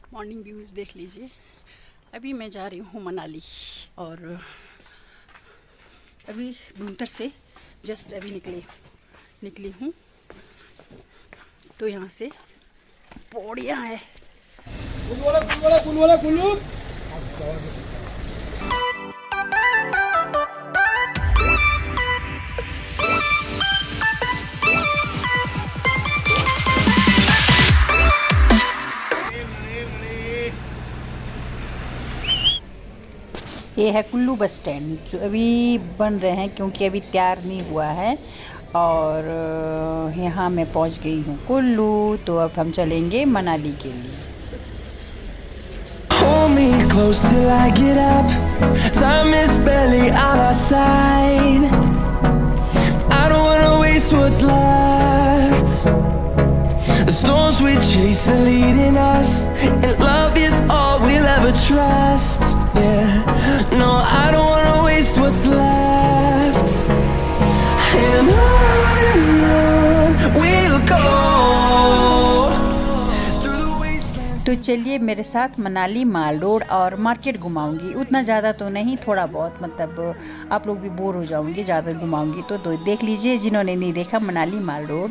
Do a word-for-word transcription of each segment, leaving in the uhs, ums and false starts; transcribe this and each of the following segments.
Morning views देख लीजिए। अभी मैं जा रही हूँ मनाली और अभी भुंतर से जस्ट अभी निकली निकली हूँ। तो यहाँ से पौड़ियाँ है। वाला, वाला, वाला, वाला, ये है कुल्लू बस स्टैंड जो अभी बन रहे हैं क्योंकि अभी तैयार नहीं हुआ है। और यहाँ मैं पहुँच गई हूँ कुल्लू। तो अब हम चलेंगे मनाली के लिए। Hold me close till I get up. Time is barely on our side. I don't wanna waste what's left. The storms we chase are leading us, and love is all we'll ever trust. Yeah, no, I don't wanna waste what's left. And on and on we'll go. तो चलिए मेरे साथ Manali mall road और market घुमाऊंगी। उतना ज़्यादा तो नहीं, थोड़ा बहुत, मतलब आप लोग भी बोर हो जाओगे ज़्यादा घुमाऊंगी तो, तो देख लीजिए जिन्होंने नहीं देखा Manali mall road.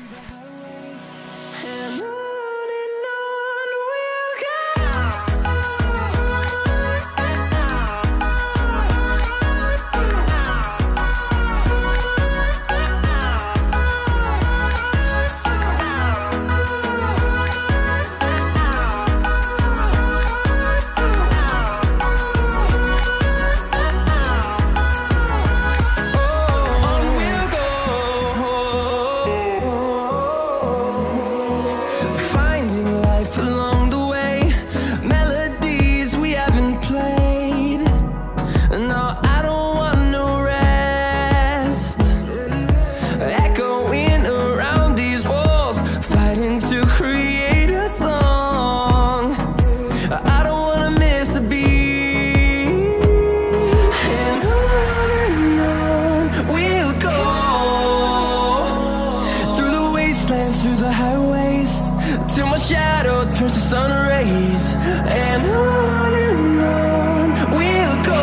Through the highways till my shadow turns to sun rays, and on and on we'll go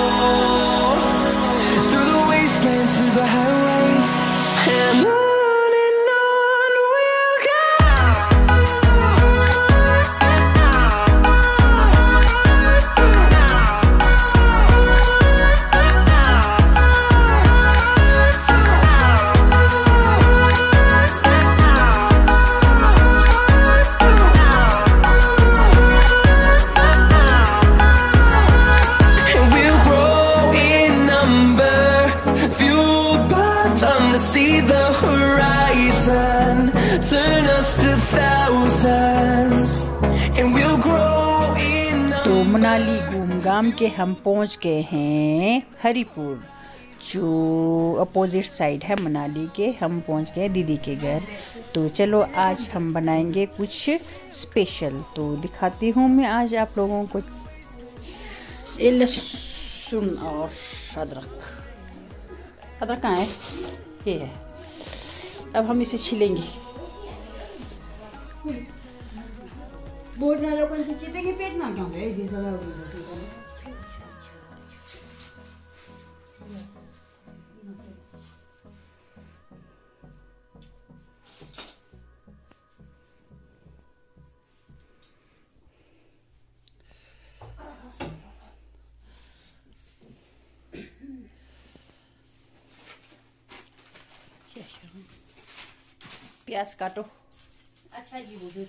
through the wastelands, through the highways, and on. See the horizon, turn us to thousands, and we'll grow in numbers. तो मनाली घूम घाम के हम पहुंच गए हैं हरिपुर, जो opposite side है मनाली के। हम पहुंच गए दीदी के घर। तो चलो आज हम बनाएंगे कुछ स्पेशल, तो दिखाती हूँ मैं आज आप लोगों को। ये लहसुन और अदरक अदरक कहाँ है? ये है। अब हम इसे छीलेंगे। पेट ना क्यों गए? प्याज काटो। अच्छा जी उधर।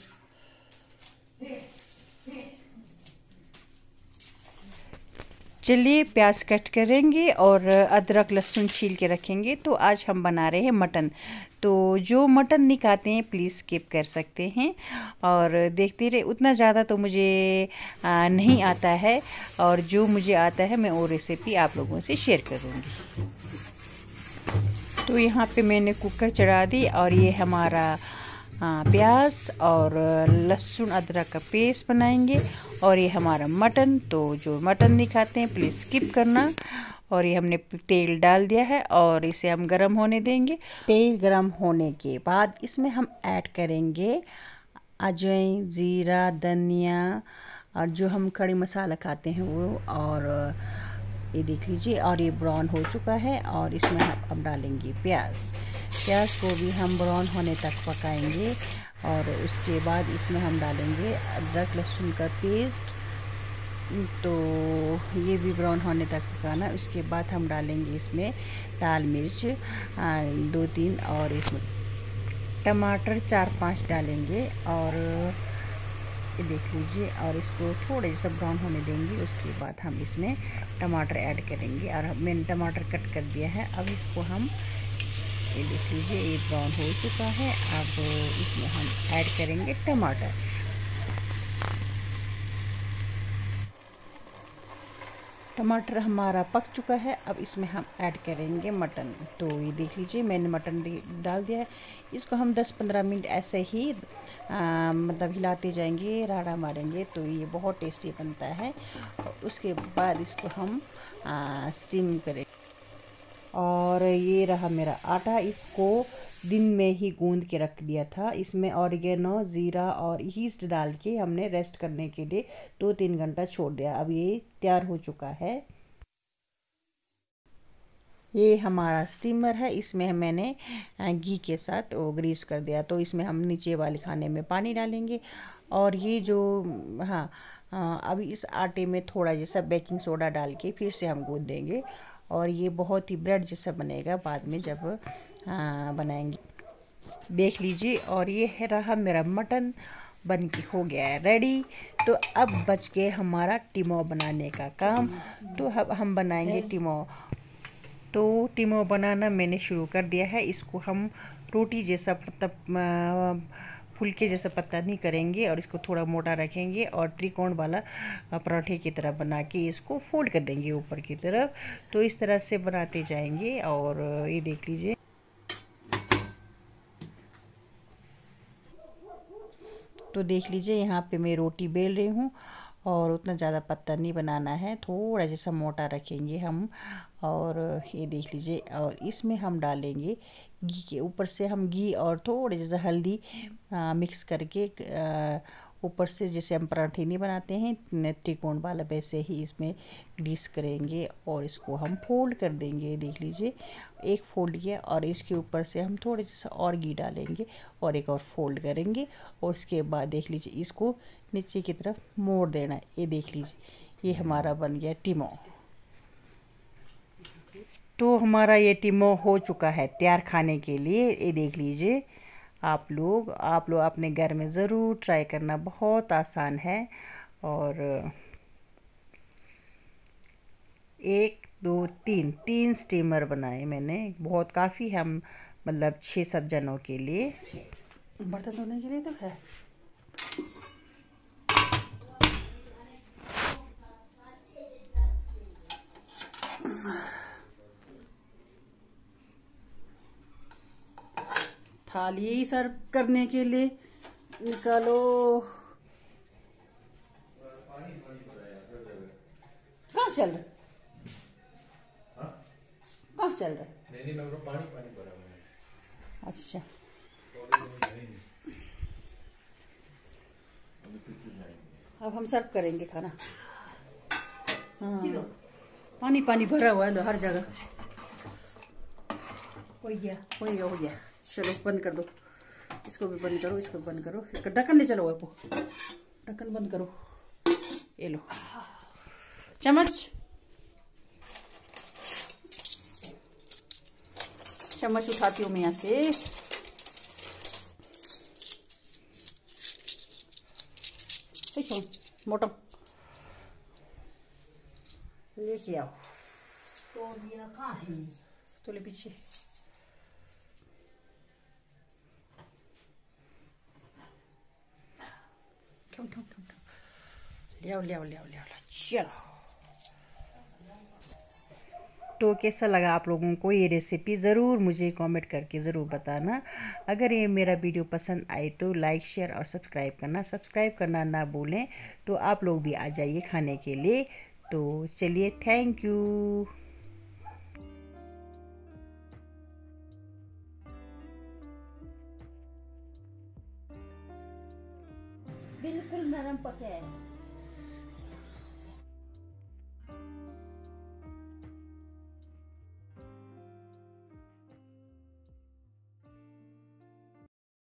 चलिए प्याज कट करेंगे और अदरक लहसुन छील के रखेंगे। तो आज हम बना रहे हैं मटन। तो जो मटन नहीं खाते हैं प्लीज़ स्किप कर सकते हैं और देखते रहे। उतना ज़्यादा तो मुझे आ, नहीं आता है, और जो मुझे आता है मैं वो रेसिपी आप लोगों से शेयर करूँगी। तो यहाँ पे मैंने कुकर चढ़ा दी और ये हमारा प्याज और लहसुन अदरक का पेस्ट बनाएंगे और ये हमारा मटन। तो जो मटन नहीं खाते हैं प्लीज़ स्किप करना। और ये हमने तेल डाल दिया है और इसे हम गरम होने देंगे। तेल गरम होने के बाद इसमें हम ऐड करेंगे अजवाइन, ज़ीरा, धनिया और जो हम खड़े मसाला खाते हैं वो, और ये देख लीजिए। और ये ब्राउन हो चुका है और इसमें हम अब डालेंगे प्याज। प्याज को भी हम ब्राउन होने तक पकाएंगे और उसके बाद इसमें हम डालेंगे अदरक लहसुन का पेस्ट। तो ये भी ब्राउन होने तक पकाना। उसके बाद हम डालेंगे इसमें लाल मिर्च दो तीन और इसमें टमाटर चार पांच डालेंगे और ये देख लीजिए। और इसको थोड़े सा ब्राउन होने देंगे। उसके बाद हम इसमें टमाटर ऐड करेंगे और मैंने टमाटर कट कर दिया है। अब इसको हम, ये देख लीजिए, ये ब्राउन हो चुका है। अब इसमें हम ऐड करेंगे टमाटर। टमाटर हमारा पक चुका है। अब इसमें हम ऐड करेंगे मटन। तो ये देख लीजिए, मैंने मटन डाल दिया है। इसको हम दस पंद्रह मिनट ऐसे ही आ, मतलब हिलाते जाएंगे, राड़ा मारेंगे, तो ये बहुत टेस्टी बनता है। और उसके बाद इसको हम आ, स्टीम करें। और ये रहा मेरा आटा। इसको दिन में ही गूंद के रख दिया था। इसमें ऑरिगेनो, ज़ीरा और यीस्ट डाल के हमने रेस्ट करने के लिए दो तीन घंटा छोड़ दिया। अब ये तैयार हो चुका है। ये हमारा स्टीमर है। इसमें मैंने घी के साथ वो ग्रीस कर दिया। तो इसमें हम नीचे वाले खाने में पानी डालेंगे और ये जो, हाँ, अभी इस आटे में थोड़ा जैसा बेकिंग सोडा डाल के फिर से हम गूंद देंगे और ये बहुत ही ब्रेड जैसा बनेगा बाद में जब आ, बनाएंगे। देख लीजिए। और ये है रहा मेरा मटन बन के हो गया है रेडी। तो अब बच गए हमारा टिमो बनाने का काम। तो अब हम बनाएंगे टिमो। तो टिमो बनाना मैंने शुरू कर दिया है। इसको हम रोटी जैसा मतलब फुलके जैसा पतला नहीं करेंगे और इसको थोड़ा मोटा रखेंगे और त्रिकोण वाला पराठे की तरह बना के इसको फोल्ड कर देंगे ऊपर की तरफ। तो इस तरह से बनाते जाएंगे। और ये देख लीजिए। तो देख लीजिए, यहाँ पे मैं रोटी बेल रही हूँ और उतना ज़्यादा पतला नहीं बनाना है, थोड़ा जैसा मोटा रखेंगे हम। और ये देख लीजिए। और इसमें हम डालेंगे घी के ऊपर से, हम घी और थोड़े जैसा हल्दी आ, मिक्स करके ऊपर से, जैसे हम पराठे नहीं बनाते हैं त्रिकोण वाला, वैसे ही इसमें ग्रीस करेंगे और इसको हम फोल्ड कर देंगे। देख लीजिए, एक फोल्ड किया और इसके ऊपर से हम थोड़े जैसा और घी डालेंगे और एक और फोल्ड करेंगे और उसके बाद देख लीजिए इसको नीचे की तरफ मोड़ देना है। ये देख लीजिए, ये हमारा बन गया टिमो। तो हमारा ये टिमो हो चुका है तैयार खाने के लिए। ये देख लीजिए। आप लोग आप लोग अपने घर में ज़रूर ट्राई करना, बहुत आसान है। और एक दो तीन तीन स्टीमर बनाए मैंने, बहुत काफ़ी हम मतलब छः सात जनों के लिए। बर्तन धोने के लिए तो है। थाली सर्व करने के लिए निकालो। कहाँ चल रहा है? कहाँ चल रहा है? नहीं नहीं, मैं पानी पानी भरा हुआ है। अच्छा, अब हम सर्व करेंगे खाना। हाँ, पानी पानी भरा हुआ है हर जगह। हो गया हो गया हो गया। चलो बंद कर दो, इसको भी बंद करो, इसको बंद करो, इसका ढक्कन ले चलो। वो ढक्कन बंद करो। ये लो चम्मच, चम्मच उठाती हूँ मैं यहाँ से। मोटा लेके आओ। तो लिया कहाँ है? तो ले पीछे। क्यों क्यों क्यों ले आओ ले आओ ले आओ ले आओ। चलो। तो कैसा लगा आप लोगों को ये रेसिपी, ज़रूर मुझे कमेंट करके ज़रूर बताना। अगर ये मेरा वीडियो पसंद आए तो लाइक शेयर और सब्सक्राइब करना सब्सक्राइब करना ना भूलें। तो आप लोग भी आ जाइए खाने के लिए। तो चलिए, थैंक यू। बिल्कुल नरम पके है।